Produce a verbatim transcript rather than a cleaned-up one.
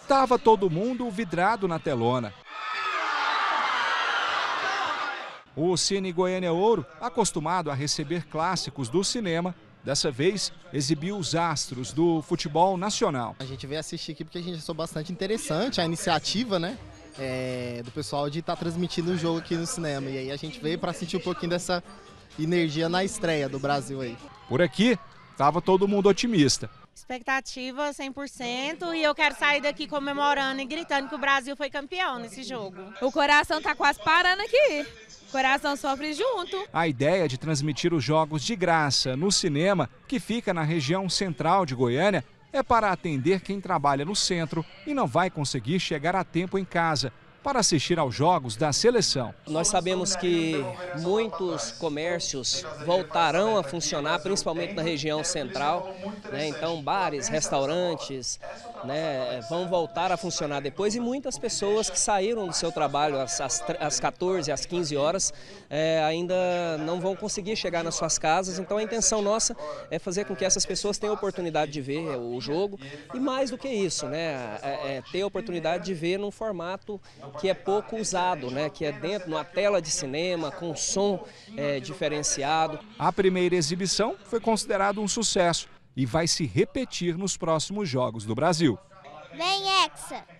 Tava todo mundo vidrado na telona. O Cine Goiânia Ouro, acostumado a receber clássicos do cinema, dessa vez exibiu os astros do futebol nacional. A gente veio assistir aqui porque a gente achou bastante interessante a iniciativa, né, é, do pessoal de estar tá transmitindo o jogo aqui no cinema. E aí a gente veio para sentir um pouquinho dessa energia na estreia do Brasil aí. Por aqui, estava todo mundo otimista. Expectativa cem por cento e eu quero sair daqui comemorando e gritando que o Brasil foi campeão nesse jogo. O coração tá quase parando aqui. O coração sofre junto. A ideia de transmitir os jogos de graça no cinema, que fica na região central de Goiânia, é para atender quem trabalha no centro e não vai conseguir chegar a tempo em casa para assistir aos jogos da seleção. Nós sabemos que muitos comércios voltarão a funcionar, principalmente na região central, né? Então bares, restaurantes, né, vão voltar a funcionar depois, e muitas pessoas que saíram do seu trabalho às, às, às quatorze, às quinze horas, é, ainda não vão conseguir chegar nas suas casas. Então a intenção nossa é fazer com que essas pessoas tenham a oportunidade de ver o jogo, e mais do que isso, né, é, é ter a oportunidade de ver num formato que é pouco usado, né, que é dentro de uma tela de cinema, com som é, diferenciado. A primeira exibição foi considerada um sucesso e vai se repetir nos próximos Jogos do Brasil. Vem, Hexa!